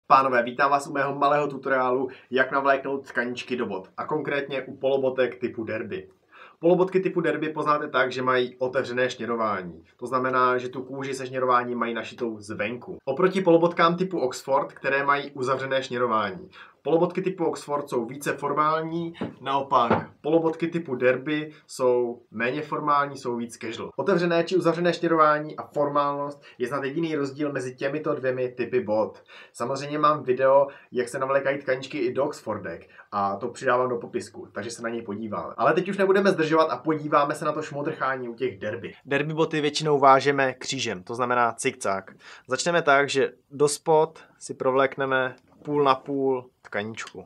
Pánové, vítám vás u mého malého tutoriálu, jak navléknout tkaničky do bot, a konkrétně u polobotek typu Derby. Polobotky typu Derby poznáte tak, že mají otevřené šněrování. To znamená, že tu kůži se šněrováním mají našitou zvenku. Oproti polobotkám typu Oxford, které mají uzavřené šněrování. Polobotky typu Oxford jsou více formální, naopak polobotky typu Derby jsou méně formální, jsou víc casual. Otevřené či uzavřené šněrování a formálnost je snad jediný rozdíl mezi těmito dvěmi typy bot. Samozřejmě mám video, jak se navlékají tkaničky i do Oxfordek, a to přidávám do popisku, takže se na něj podíváme. Ale teď už nebudeme zdržovat a podíváme se na to šmodrchání u těch Derby. Derby boty většinou vážeme křížem, to znamená cikcák. Začneme tak, že do spod si provlékneme půl na půl tkaničku.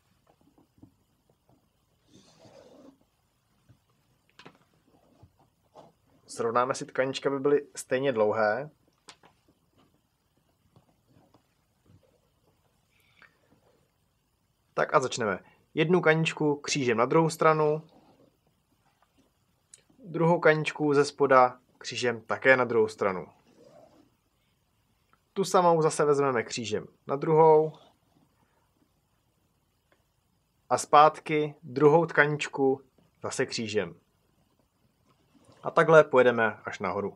Srovnáme si tkaničky, aby byly stejně dlouhé. Tak a začneme. Jednu kaničku křížem na druhou stranu, druhou kaničku ze spoda křížem také na druhou stranu. Tu samou zase vezmeme křížem na druhou a zpátky druhou tkaničku zase křížem. A takhle pojedeme až nahoru.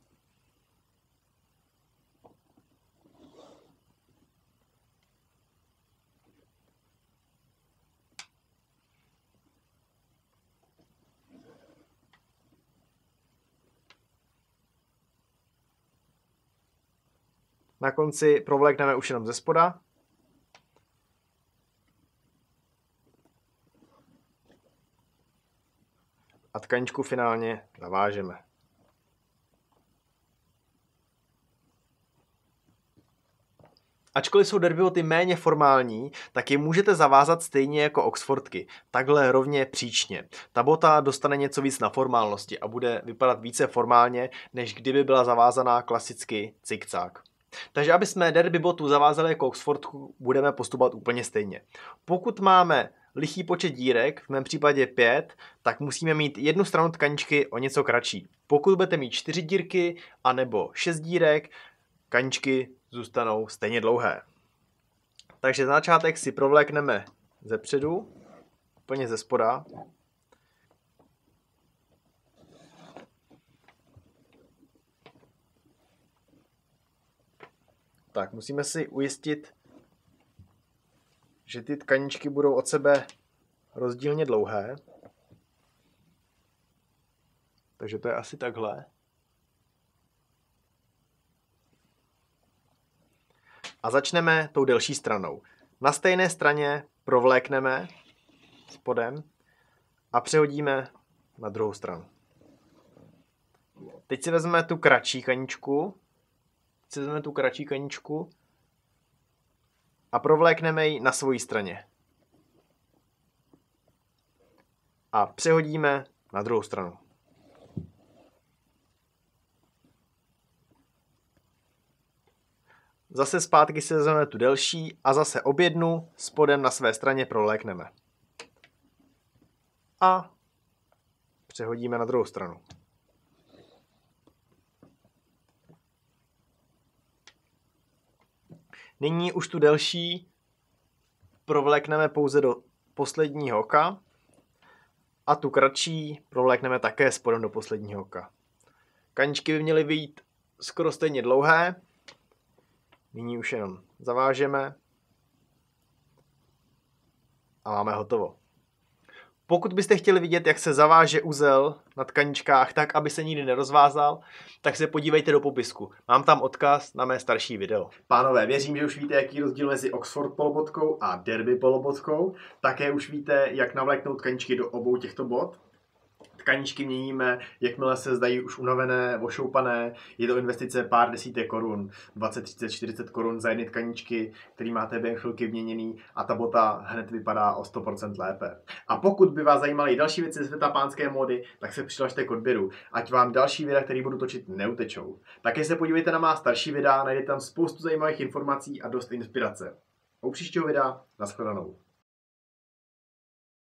Na konci provlékneme už jenom ze spoda. A tkaničku finálně zavážeme. Ačkoliv jsou Derby boty méně formální, tak je můžete zavázat stejně jako Oxfordky, takhle rovně příčně. Ta bota dostane něco víc na formálnosti a bude vypadat více formálně, než kdyby byla zavázaná klasicky cikcák. Takže aby jsme Derby botu zavázali jako Oxfordku, budeme postupovat úplně stejně. Pokud máme lichý počet dírek, v mém případě 5, tak musíme mít jednu stranu tkaničky o něco kratší. Pokud budete mít 4 dírky anebo 6 dírek, tkaničky zůstanou stejně dlouhé. Takže na začátek si provlékneme ze předu, úplně ze spoda. Tak, musíme si ujistit, že ty tkaničky budou od sebe rozdílně dlouhé. Takže to je asi takhle. A začneme tou delší stranou. Na stejné straně provlékneme spodem a přehodíme na druhou stranu. Teď si vezmeme tu kratší kaničku, a provlékneme ji na svojí straně. A přehodíme na druhou stranu. Zase zpátky si vezmeme tu delší a zase objednu spodem na své straně provlékneme. A přehodíme na druhou stranu. Nyní už tu delší provlékneme pouze do posledního oka a tu kratší provlékneme také spodem do posledního oka. Kaničky by měly být skoro stejně dlouhé. Nyní už jenom zavážeme a máme hotovo. Pokud byste chtěli vidět, jak se zaváže uzel na tkaničkách tak, aby se nikdy nerozvázal, tak se podívejte do popisku. Mám tam odkaz na mé starší video. Pánové, věřím, že už víte, jaký je rozdíl mezi Oxford polobotkou a Derby polobotkou. Také už víte, jak navléknout tkaničky do obou těchto bot. Tkaničky měníme, jakmile se zdají už unavené, ošoupané. Je to investice pár desítek korun, 20, 30, 40 korun za jedny tkaničky, který máte během chvilky vyměněný, a ta bota hned vypadá o 100% lépe. A pokud by vás zajímaly další věci ze světa pánské módy, tak se přihlašte k odběru, ať vám další videa, které budu točit, neutečou. Také se podívejte na má starší videa, najdete tam spoustu zajímavých informací a dost inspirace. U příštího videa, nashledanou.